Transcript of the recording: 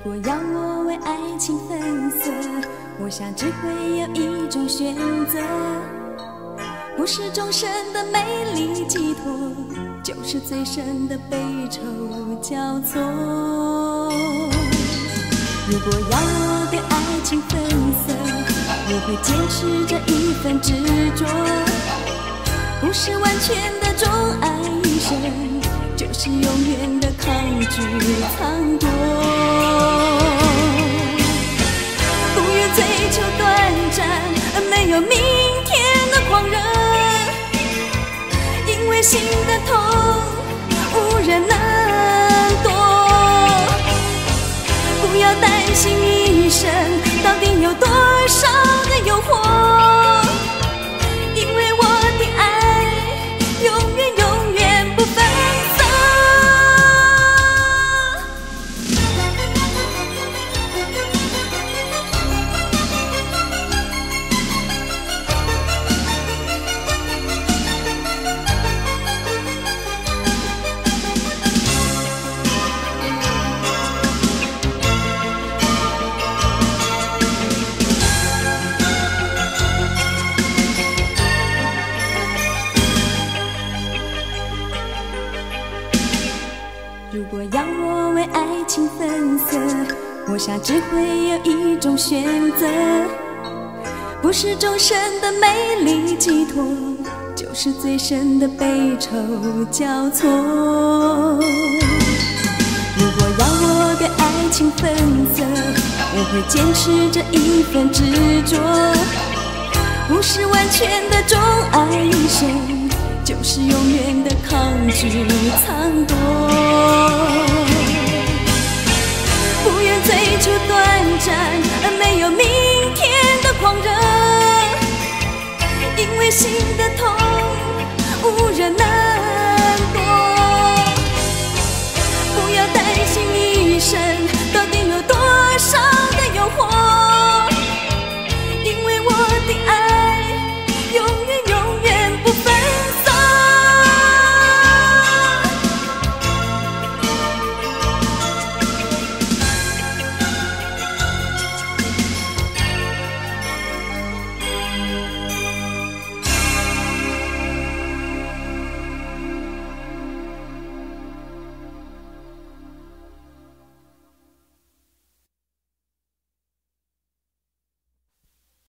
果要我为爱情分色，我想只会有一种选择，不是终身的美丽寄托，就是最深的悲愁交错。如果要我对爱情分色，我会坚持这一份执着，不是完全的钟爱一生，就是永远的抗拒淌躲。不愿追求短暂没有明天的狂热，因为心的痛无人能躲。不要担心一生到底有多少的诱惑，因为我的爱永远永远不分色。如果要我为爱情分色，我想只会有一种选择，不是终身的美丽寄托，就是最深的悲愁交错。如果要我对爱情分色，我会坚持这一份执着，不是完全的钟爱一生，就是永远的抗拒淌躲。不愿追求短暂没有明天的狂热，因为心的痛